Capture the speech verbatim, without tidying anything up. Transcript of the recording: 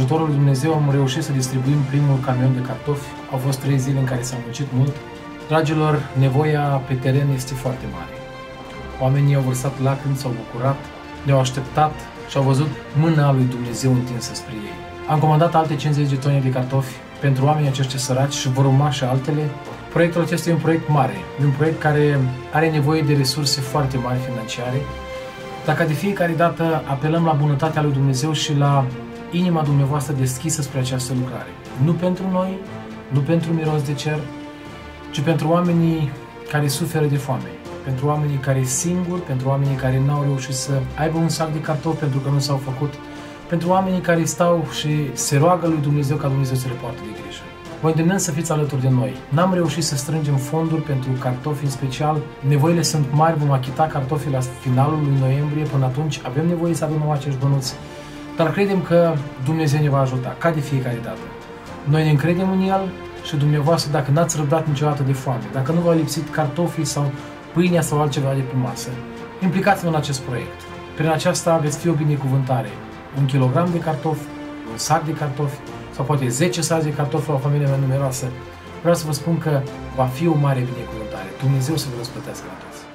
ajutorul lui Dumnezeu am reușit să distribuim primul camion de cartofi. Au fost trei zile în care s-a muncit mult. Dragilor, nevoia pe teren este foarte mare. Oamenii au vărsat lacrimi, s-au bucurat, ne-au așteptat și au văzut mâna lui Dumnezeu întinsă spre ei. Am comandat alte cincizeci de tone de cartofi pentru oamenii aceștia săraci și vor urma și altele. Proiectul acesta e un proiect mare, e un proiect care are nevoie de resurse foarte mari financiare. Dacă de fiecare dată apelăm la bunătatea lui Dumnezeu și la inima dumneavoastră deschisă spre această lucrare. Nu pentru noi, nu pentru miros de cer, ci pentru oamenii care suferă de foame, pentru oamenii care singuri, pentru oamenii care n-au reușit să aibă un sac de cartofi pentru că nu s-au făcut, pentru oamenii care stau și se roagă lui Dumnezeu ca Dumnezeu să le poartă de grijă. Vă îndemnăm să fiți alături de noi. N-am reușit să strângem fonduri pentru cartofi în special. Nevoile sunt mari, vom achita cartofii la finalul lui noiembrie. Până atunci avem nevoie să avem acești bănuți. Dar credem că Dumnezeu ne va ajuta, ca de fiecare dată. Noi ne încredem în El și dumneavoastră, dacă n-ați răbdat niciodată de foame, dacă nu v-au lipsit cartofii sau pâinea sau altceva de pe masă, implicați-vă în acest proiect. Prin aceasta veți fi o binecuvântare. Un kilogram de cartofi, un sac de cartofi, sau poate zece saci de cartofi la o familie mai numeroasă. Vreau să vă spun că va fi o mare binecuvântare. Dumnezeu să vă răsplătească la toți.